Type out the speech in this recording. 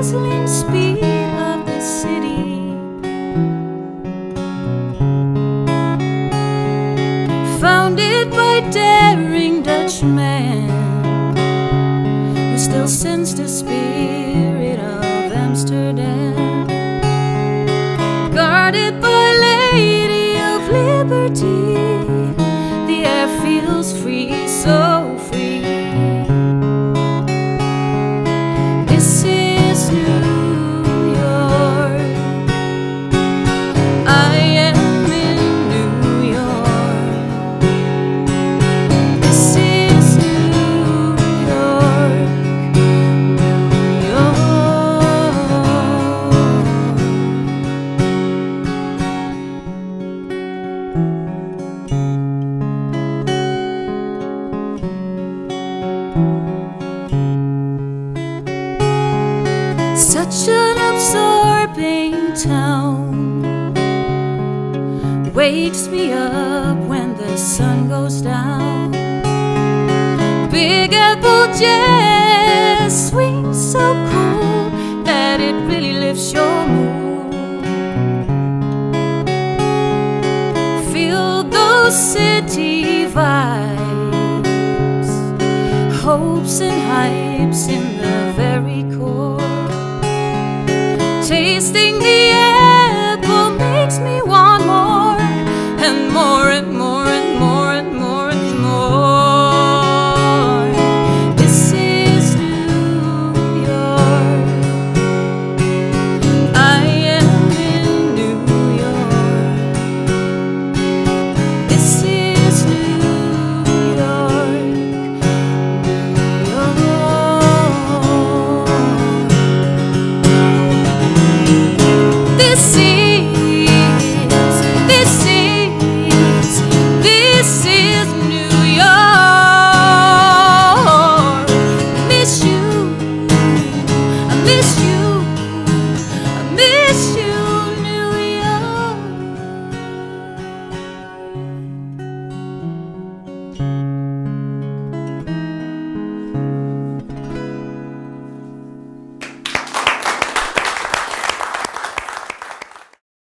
dazzling speed of the city. Founded by daring Dutchmen, who still sense the spirit of Amsterdam. Guarded by Lady of Liberty, the air feels free, so free. This is New York. I am in New York. This is New York, New York. Such an absorbing town, wakes me up when the sun goes down. Big Apple jazz swings so cool that it really lifts your mood. Feel those city vibes, hopes and hypes in the very core. Tasting the apple makes me